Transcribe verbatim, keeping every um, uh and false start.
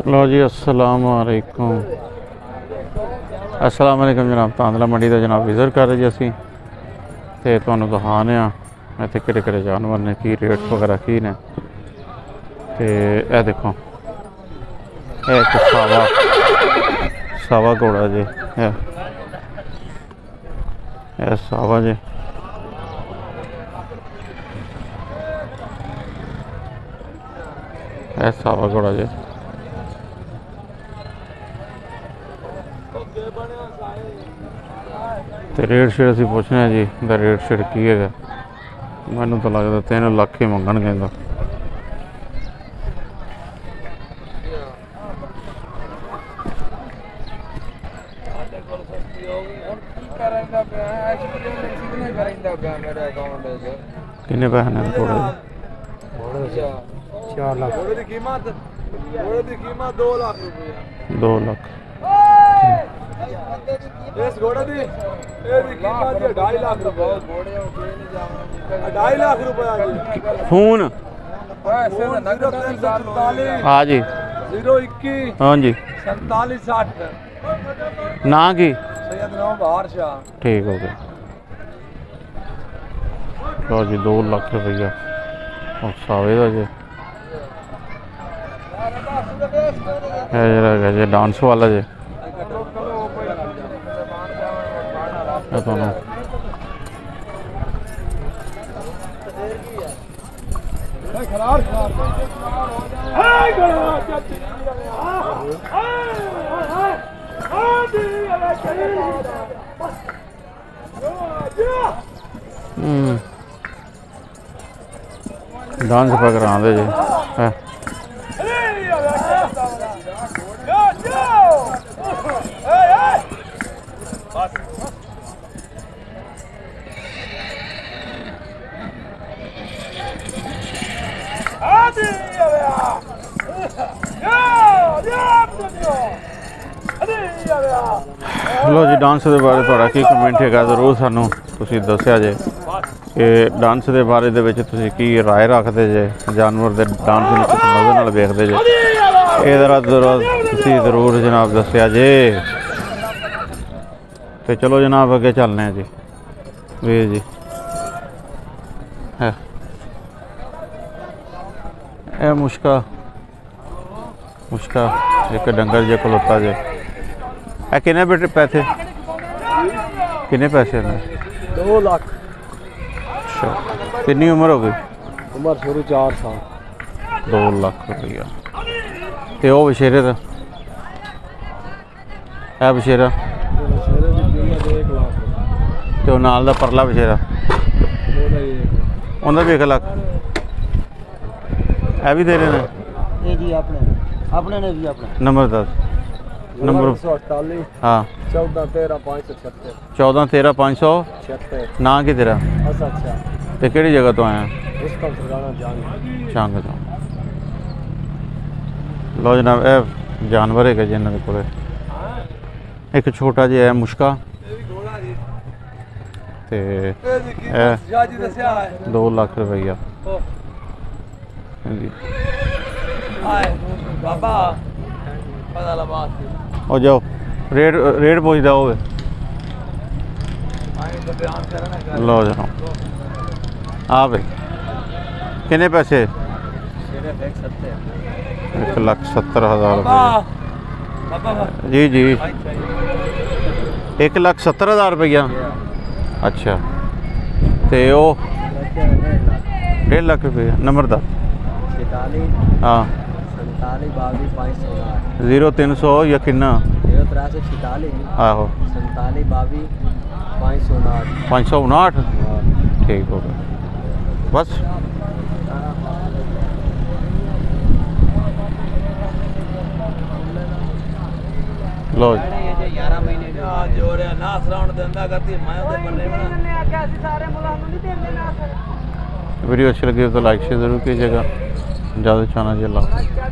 लो जी अस्सलाम वालेकुम अस्सलाम वालेकुम जनाब। तांदला मंडी का जनाब विजिट कर रहे जी असी तो तुहानू दिखाने इत्थे किहड़े किहड़े जानवर ने, की रेट वगैरह की ने। ते ए देखो ए एक सावा सावा घोड़ा जी, ए सावा जी ए सावा घोड़ा जी। तो रेट शेट असी पूछने जी दा रेट शेट की है। मैनू तो लगता तीन लख ही मंगन गए। किन्ने पैसे ने थोड़े चार लाख दो लाख दो लाख इस घोड़े दी ढाई लाख रुपए ढाई लाख रुपए फोन हाँ जी जीरो इक्की हाँ जी सैंतालीस साठ ना की ठीक हो गया। लो जी दो लाख रुपया और सावे का जी जरा जी डांस वाला जी डांस पे करा दे जी है। लो जी डांस के बारे थोड़ा की कमेंट है जरूर सानू तुसी दस्या जे कि डांस के बारे दे विच तुसी की राय रखते जे, जानवर के डांस में किस नज़र नाल वेखदे जे, ये जरा तुसी जरूर जनाब दस्या जे। तो चलो जनाब अगे चलने हैं जी वे जी है ए मुश्का मुश्का एक डंगर जे खलोता जे। ए किन्ने बेटे पैसे किन्ने पैसे ने? दो लाख। अच्छा कितनी उम्र हो गई? उम्र शुरू चार साल। दो लाख रुपया ते ओ बछेरे दा ए बछेरा ते ओ नाल दा परला बछेरा उन्दा भी एक लाख ए भी दे रहे ने जी अपने अपने ने भी अपने नंबर दस नंबर हाँ चौदह तेरह पाँच सौ छहत्तर चौदह तेरह पाँच सौ छहत्तर ना कि तेरा तो कि जगह तो आया चांग। लो जनाब ए जानवर है जिन्होंने को एक छोटा जी है मुश्का ते दो लाख रुपया और जाओ रेट रेट पूछता हो। लो जाओ हाँ भाई कितने पैसे? एक लाख सत्तर हज़ार रुपये जी जी एक लाख सत्तर हज़ार रुपया। अच्छा तो वो डेढ़ लाख रुपया नंबर दा हाँ जीरो तीन सौ या किन्ना आहो पाँच सौ उनाहठ ठीक हो गया बस। लो वीडियो अच्छी लगी तो लाइक शेयर जरूर कीजिएगा। ज़्यादा चाहना जी अल्लाह।